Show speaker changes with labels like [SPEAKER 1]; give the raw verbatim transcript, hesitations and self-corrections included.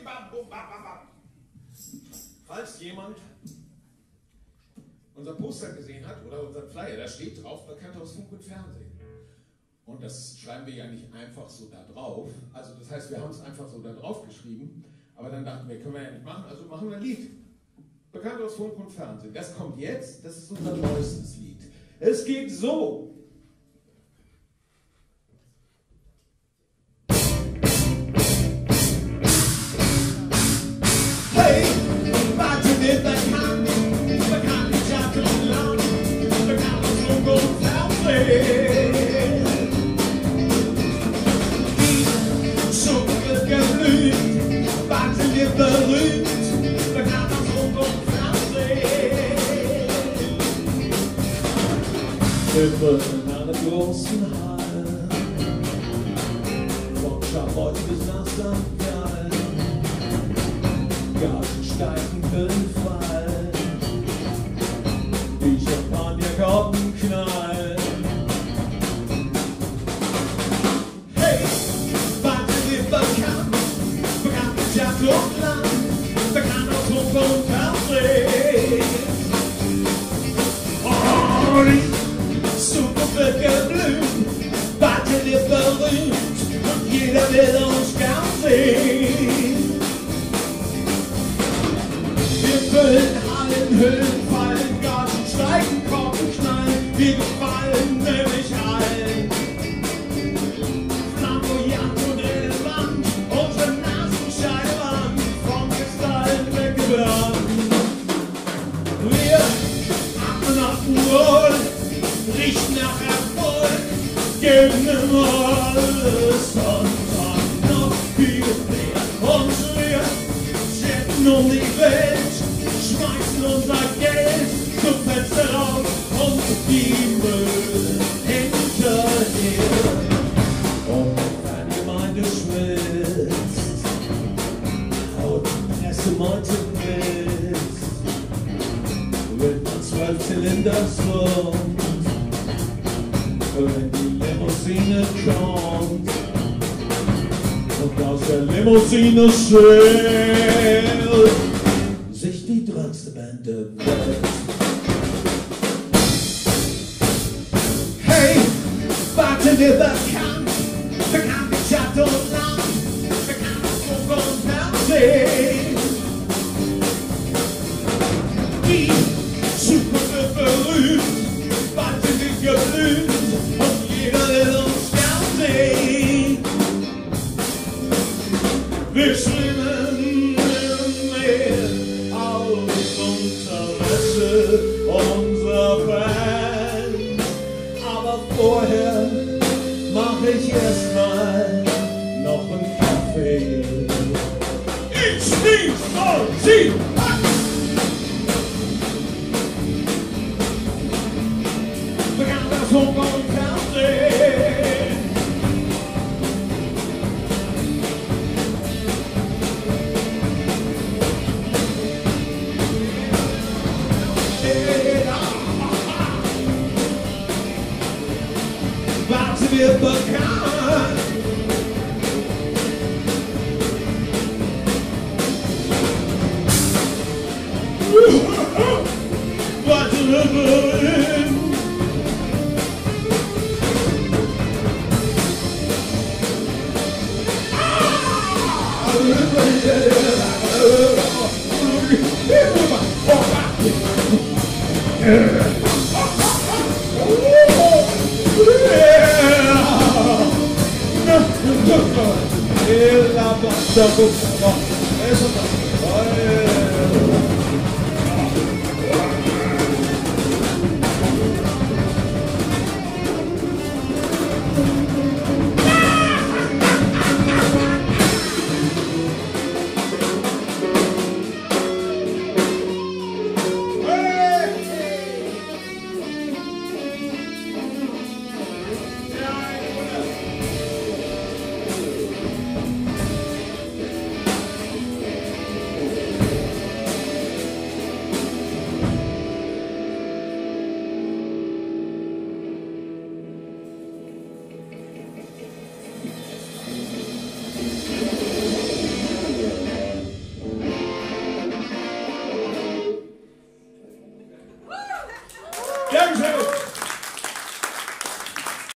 [SPEAKER 1] Falls jemand unser Poster gesehen hat oder unseren Flyer, da steht drauf, bekannt aus Funk und Fernsehen. Und das schreiben wir ja nicht einfach so da drauf. Also das heißt, wir haben es einfach so da drauf geschrieben, aber dann dachten wir, können wir ja nicht machen, also machen wir ein Lied. Bekannt aus Funk und Fernsehen. Das kommt jetzt, das ist unser neuestes Lied. Es geht so. Hey, warte mit bekannt, bekannt ich hatte und lang, bekannt aus Funk und Fernsehen. Die Schule geblüht, warte wir berühmt, bekannt aus Funk und Fernsehen. Wir würden in einer großen Halle, vom Scharbeut bis nach Sankt Gallen, Gartensteigen für den Fall, die Champagnerkorken knallen. Hey, warte wir bekannt, bekannt ist ja und lang, bekannt aus Funk und Fernsehen. Oh, die Zukunft wird geblüht, warte wir berühmt und jeder will uns gern sehen. Wir füllen allen Höhlen, fallen, Garten steigen, Korken knallen, wir gefallen nämlich allen. Flamboyant und relevant, unsere Nasenscheibe vom Kristall weggebrannt. Wir atmen Rock'n'Roll, riechen nach Erfolg, geben immer alles und haben noch viel mehr. Und wir jetten um die Welt, schmeißen unser Geld zum Fenster raus und die Müll hinterher. Und wenn die Gemeinde schwitzt, haut die Pressemeute mit, wird man zwölf Zylinder rund, wenn die Limousine kommt und aus der Limousine schrillt sich die dröhnste Band der Welt. Hey, warte wir bekannt, bekannt wie Stadt und Land, bekannt aus Funk und Fernsehen. Die Zukunft wird berühmt, warte wir geblüht und jeder will uns gern sehen. Wir schwimmen im Meer aus Interesse unserer Fans. Aber vorher mach ich erstmal noch einen Kaffee. Ich schnief und sie hat bekannt aus Funk und Fernsehen. Warte wir bekannt. Warte wir berühmt. Dankeschön.